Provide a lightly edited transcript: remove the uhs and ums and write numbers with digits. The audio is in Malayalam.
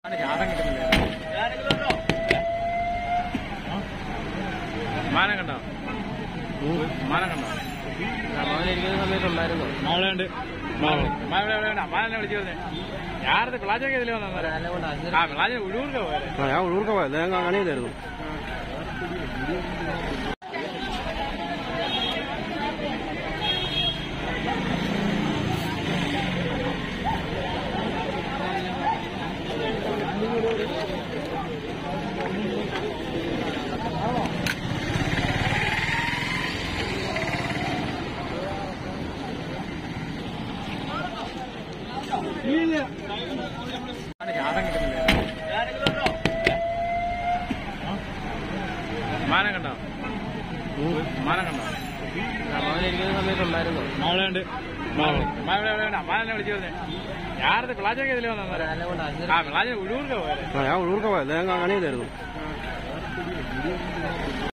മാനം കണ്ടോ? മാനം കണ്ടോ? ഇരിക്കുന്ന സമയത്തുണ്ടായിരുന്നു. മാവളുണ്ട്. മാനെ വിളിച്ചു പറഞ്ഞേ ഞാനത് പിള്ളാച്ചൊക്കെ ഇതിൽ വന്നു. ആ പിള്ളാച്ച ഉഴൂർക്ക പോയത്. ഞാൻ ഉള്ളൂർക്ക പോയത്, ഞാൻ കണിയിലായിരുന്നു. മാനം കണ്ടോ? മാനം കണ്ടോ? ഇരിക്കുന്ന സമയത്തുണ്ടായിരുന്നു. മാവളുണ്ട്. മാനെ വിളിച്ചു പറഞ്ഞേ ഞാനത് പിള്ളാച്ചൊക്കെ ഇതിൽ വന്നു. ആ പിള്ളാച്ച ഉഴൂർക്ക പോയത്. ഞാൻ ഉള്ളൂർക്ക പോയത്, ഞാൻ കണിയിലായിരുന്നു.